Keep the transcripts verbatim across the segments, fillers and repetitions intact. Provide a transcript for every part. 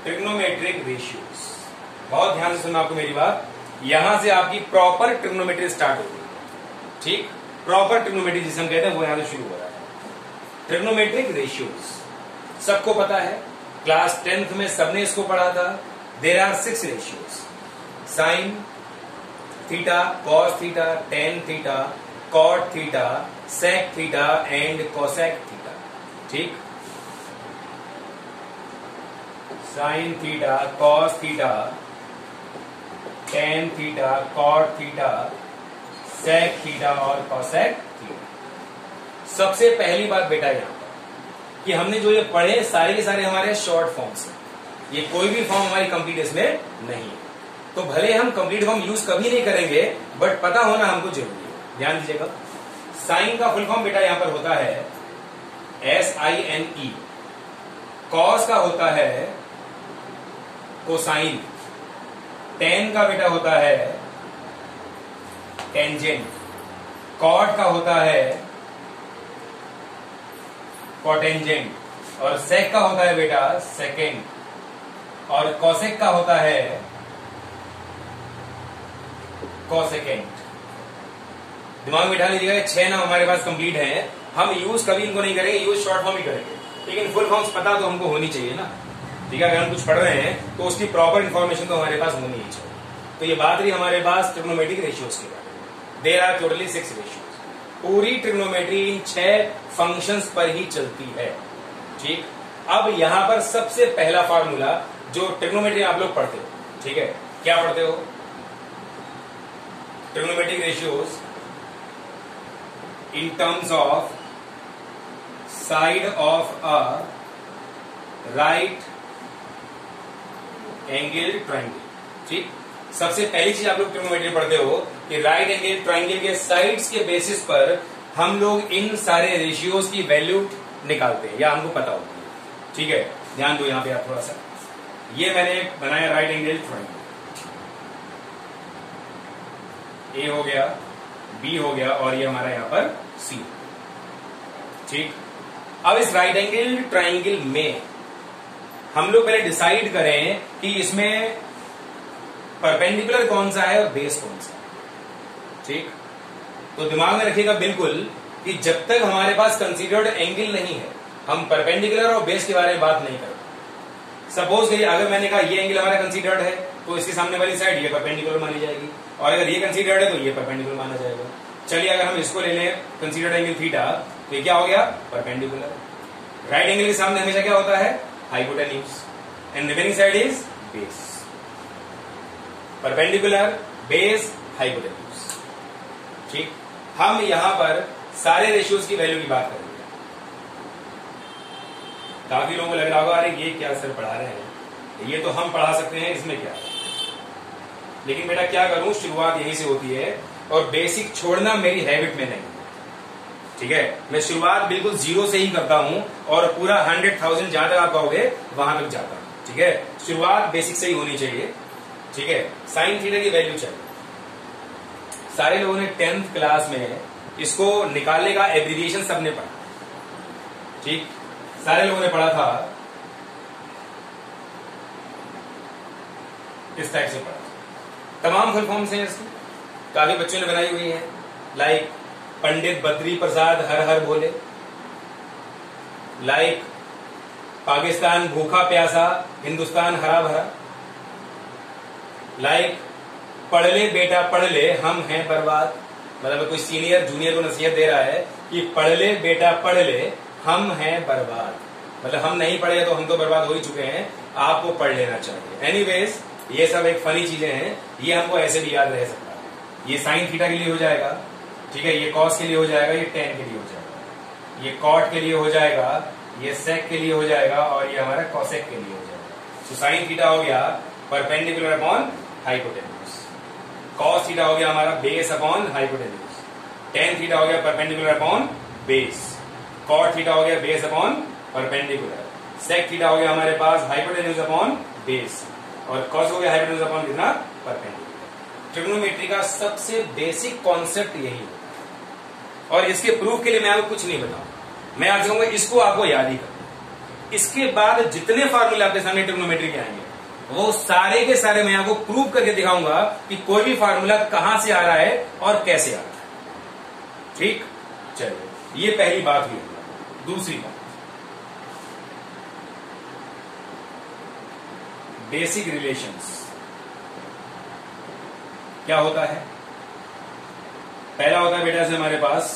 Trigonometric ratios. बहुत ध्यान से सुनना आपको मेरी बात, यहां से आपकी प्रॉपर ट्रिग्नोमेट्री स्टार्ट होगी। ठीक, प्रॉपर ट्रिग्नोमेट्री जिसे हम कहते हैं वो यहां से शुरू हो रहा है। ट्रिग्नोमेट्रिक रेशियोज सबको पता है, क्लास टेंथ में सबने इसको पढ़ा था। There are six ratios, sine theta, cos theta, tan theta, cot theta, sec theta and cosec theta. ठीक, sine theta, cos theta, tan theta, cot theta, sec theta और कोसेक थीटा। सबसे पहली बात बेटा यहां पर कि हमने जो ये पढ़े सारे के सारे हमारे शॉर्ट फॉर्म्स हैं, ये कोई भी फॉर्म हमारी कंप्लीट इसमें नहीं है। तो भले हम कंप्लीट फॉर्म यूज कभी नहीं करेंगे, बट पता होना हमको जरूरी है। ध्यान दीजिएगा, साइन का फुल फॉर्म बेटा यहां पर होता है S I N E, cos का होता है कोसाइन, टेन का बेटा होता है टेंजेंट, कॉट का होता है कोटेंजेंट और सेक का होता है बेटा सेकेंड और कोसेक का होता है कोसेकेंड। दिमाग में बिठा लीजिएगा, छह नाम हमारे पास कंप्लीट हैं, हम यूज कभी इनको नहीं करेंगे, यूज शॉर्ट फॉर्म ही करेंगे, लेकिन फुल फॉर्म्स पता तो हमको होनी चाहिए ना। ठीक है, अगर हम कुछ पढ़ रहे हैं तो उसकी प्रॉपर इंफॉर्मेशन तो हमारे पास होनी ही चाहिए। तो ये बात रही हमारे पास ट्रिग्नोमेट्रिक रेशियोज के बारे में। There are totally six ratios. पूरी ट्रिग्नोमेट्री इन छह फंक्शंस पर ही चलती है। ठीक, अब यहां पर सबसे पहला फार्मूला जो ट्रिग्नोमेट्री आप लोग पढ़ते हो, ठीक है, क्या पढ़ते हो? Trigonometric ratios in terms of side of a right angle triangle. ठीक, सबसे पहली चीज आप लोग ट्रिग्नोमेट्री पढ़ते हो कि राइट एंगल ट्राइंगल के साइड्स के बेसिस पर हम लोग इन सारे रेशियोज की वैल्यू निकालते हैं या हमको पता होती है। ठीक है, ध्यान दो यहां पे आप थोड़ा सा, ये मैंने बनाया राइट एंगल ट्राइंगल, ए हो गया, बी हो गया और ये हमारा यहां पर सी। ठीक, अब इस राइट एंगल ट्राइंगल में हम लोग पहले डिसाइड करें कि इसमें परपेंडिकुलर कौन सा है और बेस कौन सा है। ठीक, तो दिमाग में रखिएगा बिल्कुल कि जब तक हमारे पास कंसीडर्ड एंगल नहीं है हम परपेंडिकुलर और बेस के बारे में बात नहीं करते। सपोज करिए अगर मैंने कहा ये एंगल हमारा कंसीडर्ड है तो इसके सामने वाली साइड ये परपेंडिकुलर मानी जाएगी, और अगर ये कंसीडर्ड है तो ये परपेंडिकुलर माना जाएगा। चलिए अगर हम इसको ले लें कंसीडर्ड एंगल थीटा, तो ये क्या हो गया? परपेंडिकुलर। राइट एंगल के सामने हमेशा क्या होता है? Hypotenuse, and remaining side is base. Perpendicular, base, hypotenuse. ठीक, हम यहां पर सारे रेशियोज की वैल्यू की बात करेंगे। काफी लोगों को लग रहा होगा अरे ये क्या सर पढ़ा रहे हैं, ये तो हम पढ़ा सकते हैं, इसमें क्या है। लेकिन बेटा क्या करूं, शुरुआत यहीं से होती है और बेसिक छोड़ना मेरी हैबिट में नहीं है। ठीक है, मैं शुरुआत बिल्कुल जीरो से ही करता हूं और पूरा हंड्रेड थाउजेंड जहां तक आप कहोगे वहां तक जाता हूं। ठीक है, शुरुआत बेसिक से ही होनी चाहिए। ठीक है, साइन थीटा की वैल्यू चाहिए। सारे लोगों ने टेंथ क्लास में इसको निकालने का एब्रिविएशन सबने पढ़ा। ठीक, सारे लोगों ने पढ़ा था, इस टाइप से पढ़ा। तमाम फुल फॉर्म्स हैं इसकी, काफी बच्चों ने बनाई हुई है, लाइक पंडित बद्री प्रसाद हर हर बोले, लाइक पाकिस्तान भूखा प्यासा हिंदुस्तान हरा भरा, लाइक पढ़ ले बेटा पढ़ ले हम हैं बर्बाद। मतलब कोई सीनियर जूनियर को नसीहत दे रहा है कि पढ़ ले बेटा पढ़ ले हम हैं बर्बाद, मतलब हम नहीं पढ़े तो हम तो बर्बाद हो ही चुके हैं, आपको पढ़ लेना चाहिए। एनीवेज ये सब एक फनी चीजें हैं, ये हमको ऐसे भी याद रह सकता है। ये साइन थीटा के लिए हो जाएगा, ठीक है, ये कॉस के लिए हो जाएगा, ये टेन के लिए हो जाएगा, ये कॉट के लिए हो जाएगा, ये सेक के लिए हो जाएगा और ये हमारा कॉसेक के लिए हो जाएगा। तो साइन थीटा हो गया perpendicular upon hypotenuse, cos theta हो गया हमारा base upon hypotenuse, tan theta हो गया perpendicular upon base, cot theta हो गया base upon perpendicular, sec theta हो गया हमारे पास हाइपोटेन्यूज अपॉन बेस, और कॉस हो गया हाइपोटेन्यूज अपॉन कितना? परपेंडिकुलर। ट्रिग्नोमेट्री का सबसे बेसिक कॉन्सेप्ट यही है, और इसके प्रूफ के लिए मैं आपको कुछ नहीं बताऊं, मैं आपसे कहूंगा इसको आपको याद ही करना। इसके बाद जितने फॉर्मूले आपके सामने ट्रिग्नोमेट्री के आएंगे वो सारे के सारे मैं आपको प्रूव करके दिखाऊंगा कि कोई भी फार्मूला कहां से आ रहा है और कैसे आ रहा है। ठीक, चलिए ये पहली बात हुई। दूसरी बात, बेसिक रिलेशंस क्या होता है? पहला होता है बेटा से हमारे पास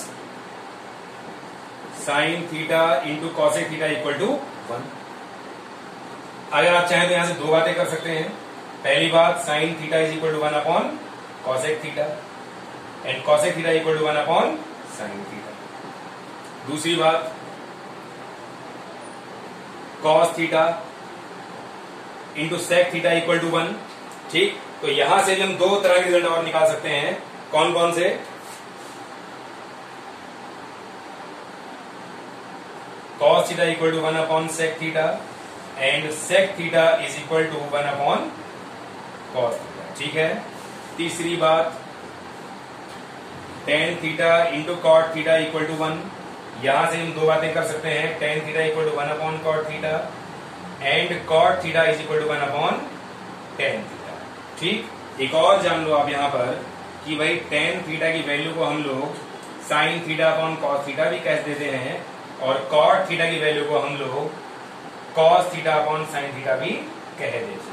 sine theta into cosec theta equal to one. अगर आप चाहें तो यहां से दो बातें कर सकते हैं। पहली बात, sine theta is equal to one upon cosec theta and cosec theta equal to one upon sine theta. दूसरी बात, cos theta into sec theta equal to one. ठीक, तो यहां से हम दो तरह के रिजल्ट और निकाल सकते हैं। कौन कौन से? Cos theta equal to one upon sec theta and sec theta is equal to one upon cos theta. ठीक है। तीसरी बात, tan theta into cot theta equal to one. यहां से हम दो बातें कर सकते हैं। Tan theta equal to one upon cot theta and cot theta is equal to one upon tan theta. ठीक, एक और जान लो आप यहां पर कि भाई टेन थीटा की वैल्यू को हम लोग sine theta upon cos theta भी कह देते हैं और कॉट थीटा की वैल्यू को हम लोग cos theta upon sine theta भी कह देते हैं।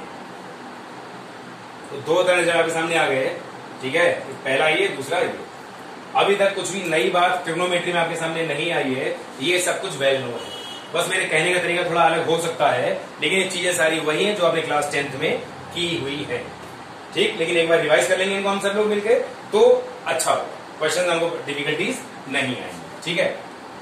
तो दो तरह से आपके सामने आ गए। ठीक है, पहला ये, दूसरा ये। अभी तक कुछ भी नई बात ट्रिग्नोमेट्री में आपके सामने नहीं आई है, ये सब कुछ वेल नोन है। बस मेरे कहने का तरीका थोड़ा अलग हो सकता है, लेकिन ये चीजें सारी वही हैं जो आपने क्लास टेंथ में की हुई है। ठीक, लेकिन एक बार रिवाइज कर लेंगे इनको हम सब लोग मिलकर तो अच्छा होगा, क्वेश्चन हमको डिफिकल्टीज नहीं आएंगी। ठीक है,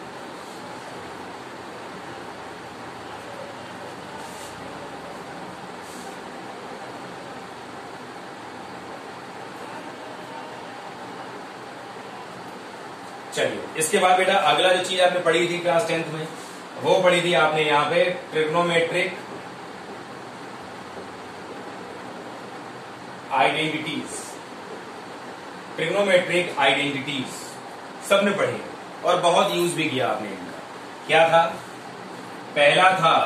चलिए इसके बाद बेटा अगला जो चीज आपने पढ़ी थी क्लास टेंथ में, वो पढ़ी थी आपने यहां पे ट्रिग्नोमेट्रिक आइडेंटिटीज। ट्रिग्नोमेट्रिक आइडेंटिटीज सबने पढ़ी और बहुत यूज भी किया आपने इनका। क्या था? पहला था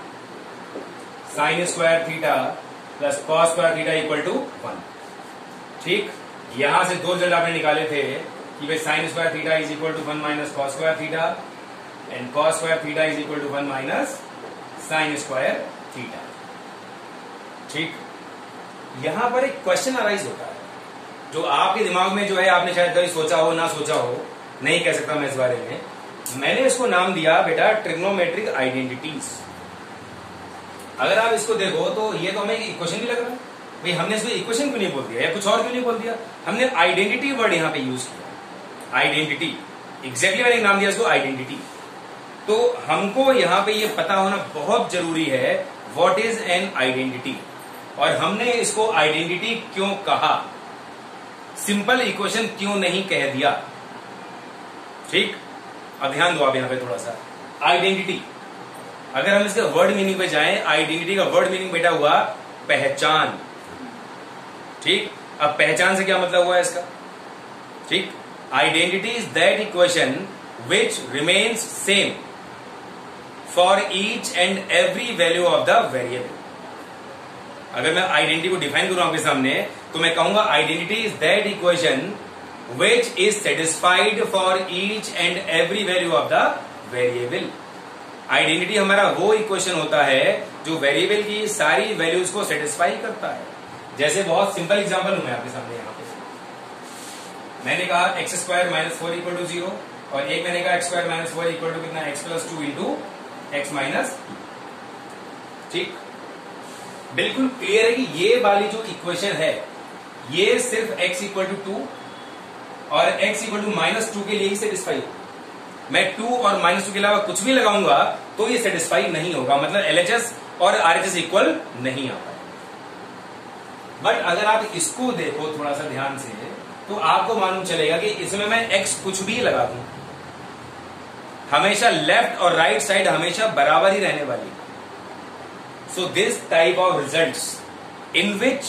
sine square theta plus cos square theta equal to one. ठीक, यहां से दो रिजल्ट आपने निकाले थे कि भाई sine square theta is equal to one minus cos square theta and cos square theta is equal to one minus sine square theta. ठीक, यहां पर एक क्वेश्चन अराइज होता है जो आपके दिमाग में जो है आपने शायद कभी सोचा हो ना सोचा हो, नहीं कह सकता मैं इस बारे में। मैंने इसको नाम दिया बेटा ट्रिग्नोमेट्रिक आइडेंटिटीज। अगर आप इसको देखो तो ये तो हमें इक्वेशन भी लग रहा है, भाई हमने इसको इक्वेशन क्यों नहीं बोल दिया या कुछ और क्यों नहीं बोल दिया? हमने आइडेंटिटी वर्ड यहां पे यूज किया। आइडेंटिटी, एग्जैक्टली मैंने नाम दिया इसको आइडेंटिटी। तो हमको यहां पे ये पता होना बहुत जरूरी है व्हाट इज एन आइडेंटिटी, और हमने इसको आइडेंटिटी क्यों कहा, सिंपल इक्वेशन क्यों नहीं कह दिया। ठीक, अब ध्यान दो आप यहां पे थोड़ा सा। आइडेंटिटी, अगर हम इसके वर्ड मीनिंग पे जाएं, आइडेंटिटी का वर्ड मीनिंग बेटा हुआ पहचान। ठीक, अब पहचान से क्या मतलब हुआ इसका? ठीक, identity is that equation which remains same for each and every value of the variable. अगर मैं आइडेंटिटी को डिफाइन करूं आपके सामने तो मैं कहूंगा identity is that equation which is satisfied for each and every value of the variable. Identity हमारा वो इक्वेशन होता है जो वेरिएबल की सारी वैल्यूज को सेटिस्फाई करता है। जैसे बहुत सिंपल एग्जांपल हूं मैं आपके सामने यहां पे, मैंने कहा X square minus four equal to zero, और एक मैंने कहा X square minus four equal to कितना, X plus two into X minus. ठीक, बिल्कुल क्लियर है कि ये वाली जो इक्वेशन है ये सिर्फ x इक्वल टू टू और x equal to minus two के लिए ही सेटिस्फाई होगा। मैं टू और माइनस टू के अलावा कुछ भी लगाऊंगा तो ये सेटिस्फाई नहीं होगा, मतलब एलएचएस और आरएचएस इक्वल नहीं आ पाएगा। बट अगर आप इसको देखो थोड़ा सा ध्यान से तो आपको मालूम चलेगा कि इसमें मैं x कुछ भी लगा दूं, हमेशा लेफ्ट और राइट साइड हमेशा बराबर ही रहने वाली है। So this type of results in which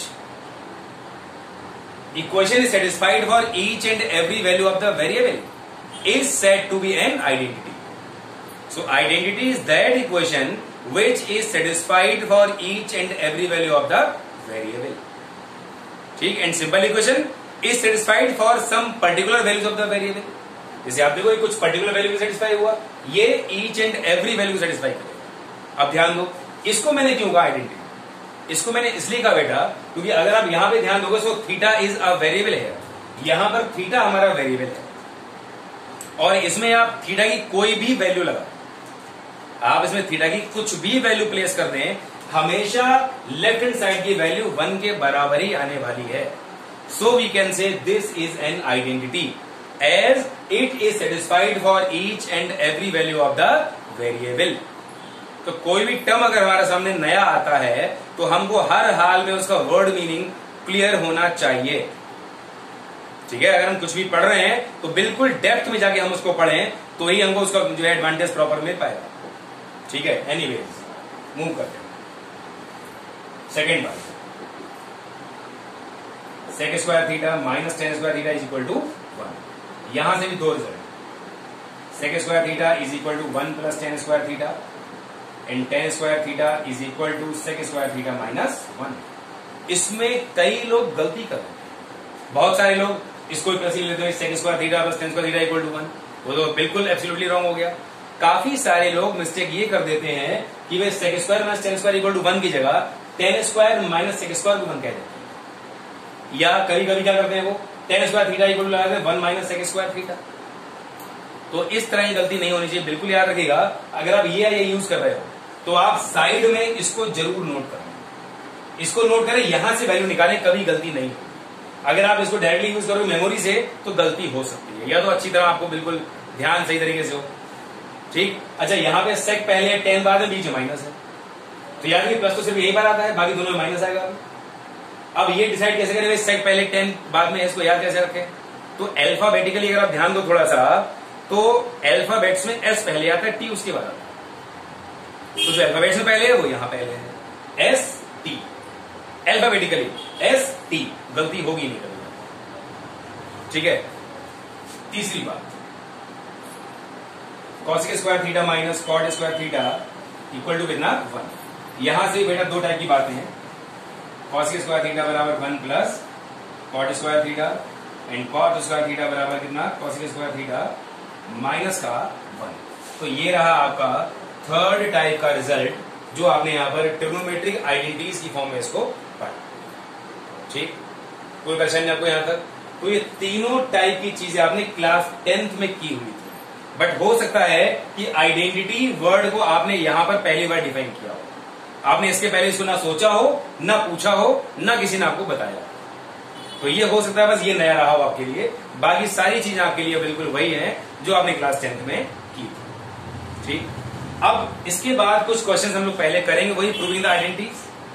equation is satisfied for each and every value of the variable is said to be an identity. So identity is that equation which is satisfied for each and every value of the variable. ठीक. And simple equation is satisfied for some particular values of the variable. जैसे आप देखो कुछ particular value satisfy हुआ, ये each and every value satisfy करेगा. अब ध्यान दो, इसको मैंने क्यों कहा आइडेंटिटी? इसको मैंने इसलिए कहा बेटा क्योंकि अगर आप यहां पे ध्यान दोगे तो थीटा इज अ वेरिएबल है. यहां पर थीटा हमारा वेरिएबल है और इसमें आप थीटा की कोई भी वैल्यू लगा, आप इसमें थीटा की कुछ भी वैल्यू प्लेस कर दें, हमेशा लेफ्ट हैंड साइड की वैल्यू वन के बराबर ही आने वाली है. So we can say this is an identity as it is satisfied for each and every value of the variable. तो कोई भी टर्म अगर हमारे सामने नया आता है तो हमको हर हाल में उसका वर्ड मीनिंग क्लियर होना चाहिए. ठीक है. अगर हम कुछ भी पढ़ रहे हैं तो बिल्कुल डेप्थ में जाके हम उसको पढ़ें तो ही हमको उसका जो है एडवांटेज प्रॉपर मिल पाएगा. ठीक है. एनीवेज मूव करते हैं. सेकेंड बात, sec square theta minus tan square theta is equal to one. यहां से भी दो result. Sec square theta is equal to one plus tan square theta and tan square theta is equal to sec square theta minus one. इसमें कई लोग गलती कर रहे हैं. बहुत सारे लोग इसको कैसे लेते हैं, sec square theta plus tan square theta equal to one. वो तो बिल्कुल एब्सोल्युटली रॉन्ग हो गया. काफी सारे लोग मिस्टेक ये कर देते हैं कि वे sec square minus tan square equal to one की जगह tan square minus sec square को वन कह देते हैं. या कभी कभी क्या करते हैं, वो tan square theta equal to लगाते हैं one minus sec square theta. तो इस तरह की गलती नहीं होनी चाहिए. बिल्कुल याद रखिएगा, अगर आप ये ये यूज कर रहे हो तो आप साइड में इसको जरूर नोट करें. इसको नोट करें, यहां से वैल्यू निकालें, कभी गलती नहीं होगी. अगर आप इसको डायरेक्टली यूज करोगे मेमोरी से तो गलती हो सकती है, या तो अच्छी तरह आपको बिल्कुल ध्यान सही तरीके से हो. ठीक. अच्छा, यहां पे सेक पहले है, टेन बाद में, बीच में माइनस है, तो याद रखिए प्लस तो सिर्फ यही बार आता है, बाकी दोनों में माइनस आएगा. अब ये डिसाइड कैसे करें, सेक पहले टेन बाद में, इसको याद कैसे रखें? तो अल्फाबेटिकली अगर आप ध्यान दो थोड़ा सा, तो अल्फाबेट्स में एस पहले आता है, टी उसके बाद आता है. तो जो अल्फाबेट्स में पहले है वो यहां पहले है, S T. Alphabetically S T, गलती होगी नहीं कभी. ठीक है. तीसरी बात, cosec square theta minus cot square theta equal to कितना, वन. यहां से बेटा दो टाइप की बातें हैं. कॉसेक स्क्वायर थीटा बराबर one plus cot square theta and cot square theta बराबर कितना, कॉसेक स्क्वायर थीटा माइनस का वन. तो ये रहा आपका थर्ड टाइप का रिजल्ट, जो आपने यहां पर ट्रिग्नोमेट्रिक आइडेंटिटीज की फॉर्म में इसको पढ़ा. ठीक. कोई परेशानी आपको यहां तक? तो ये तीनों टाइप की चीजें आपने क्लास टेंथ में की हुई थी. बट हो सकता है कि आइडेंटिटी वर्ड को आपने यहां पर पहली बार डिफाइन किया हो, आपने इसके पहले इसको ना सोचा हो, ना पूछा हो, ना किसी ने आपको बताया. तो ये हो सकता है बस ये नया रहा हो आपके लिए. बाकी सारी चीजें आपके लिए बिल्कुल वही है जो आपने क्लास टेंथ में की थी. ठीक. अब इसके बाद कुछ क्वेश्चन हम लोग पहले करेंगे, वही प्रूविंग द आइडेंटिटीज.